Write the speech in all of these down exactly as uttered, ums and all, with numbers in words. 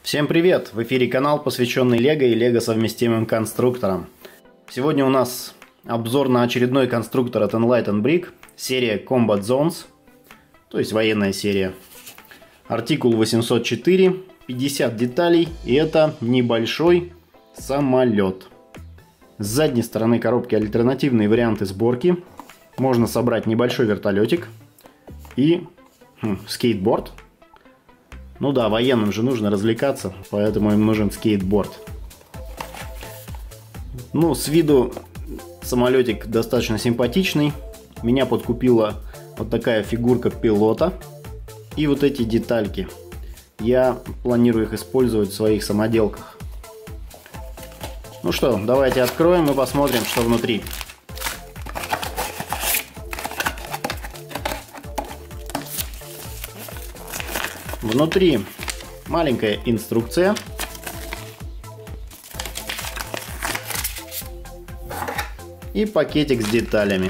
Всем привет! В эфире канал, посвященный Лего и Лего совместимым конструкторам. Сегодня у нас обзор на очередной конструктор от Enlighten Brick, серия Combat Zones, то есть военная серия. Артикул восемьсот четыре, пятьдесят деталей, и это небольшой самолет. С задней стороны коробки альтернативные варианты сборки. Можно собрать небольшой вертолетик и хм, скейтборд. Ну да, военным же нужно развлекаться, поэтому им нужен скейтборд. Ну, с виду самолетик достаточно симпатичный. Меня подкупила вот такая фигурка пилота и вот эти детальки. Я планирую их использовать в своих самоделках. Ну что, давайте откроем и посмотрим, что внутри. Внутри маленькая инструкция. И пакетик с деталями.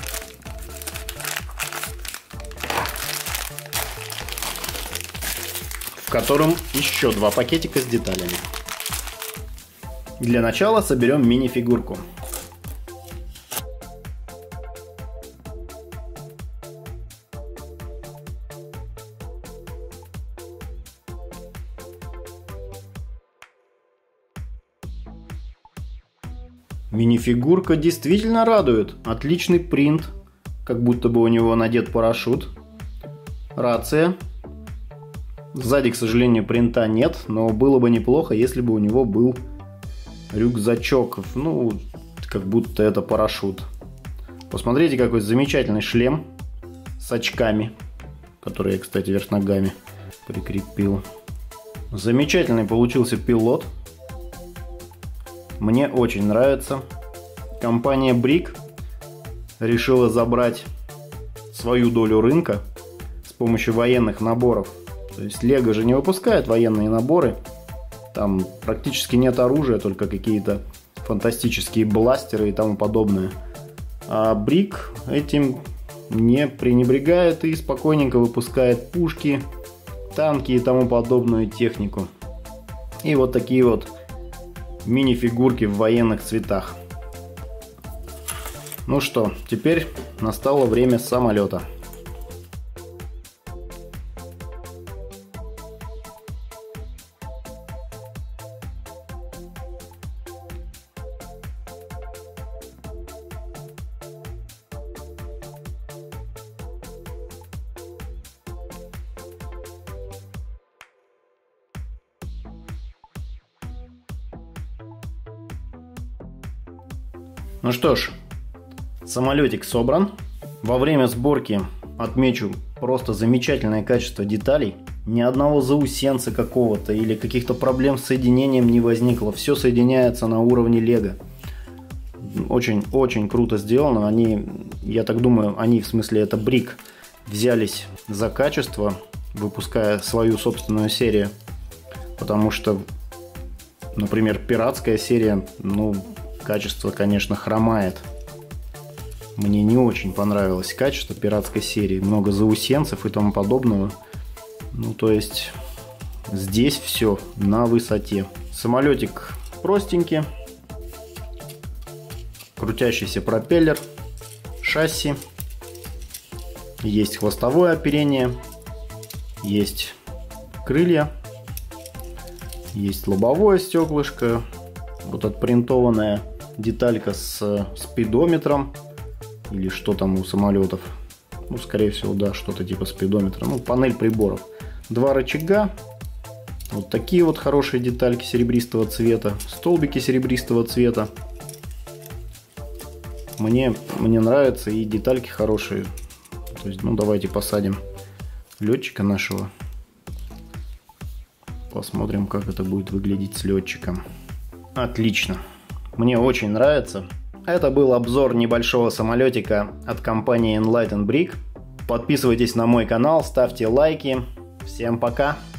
В котором еще два пакетика с деталями. Для начала соберем мини-фигурку. Мини-фигурка действительно радует. Отличный принт, как будто бы у него надет парашют. Рация. Сзади, к сожалению, принта нет, но было бы неплохо, если бы у него был рюкзачок. Ну, как будто это парашют. Посмотрите, какой замечательный шлем с очками, которые я, кстати, вверх ногами прикрепил. Замечательный получился пилот. Мне очень нравится. Компания Brick решила забрать свою долю рынка с помощью военных наборов. То есть Lego же не выпускает военные наборы. Там практически нет оружия, только какие-то фантастические бластеры и тому подобное. А Brick этим не пренебрегает и спокойненько выпускает пушки, танки и тому подобную технику. И вот такие вот мини-фигурки в военных цветах. Ну что, теперь настало время самолета. Ну что ж, самолетик собран. Во время сборки отмечу просто замечательное качество деталей. Ни одного заусенца какого-то или каких-то проблем с соединением не возникло. Все соединяется на уровне Lego. Очень-очень круто сделано. Они, я так думаю, они, в смысле это Brick, взялись за качество, выпуская свою собственную серию. Потому что, например, пиратская серия, ну... качество, конечно, хромает. Мне не очень понравилось качество пиратской серии. Много заусенцев и тому подобного. Ну, то есть, здесь все на высоте. Самолетик простенький. Крутящийся пропеллер. Шасси. Есть хвостовое оперение. Есть крылья. Есть лобовое стеклышко. Вот отпринтованная деталька с спидометром. Или что там у самолетов. Ну, скорее всего, да, что-то типа спидометра. Ну, панель приборов. Два рычага. Вот такие вот хорошие детальки серебристого цвета. Столбики серебристого цвета. Мне, мне нравятся и детальки хорошие. То есть, ну, давайте посадим летчика нашего. Посмотрим, как это будет выглядеть с летчиком. Отлично. Мне очень нравится. Это был обзор небольшого самолетика от компании Enlighten Brick. Подписывайтесь на мой канал, ставьте лайки. Всем пока!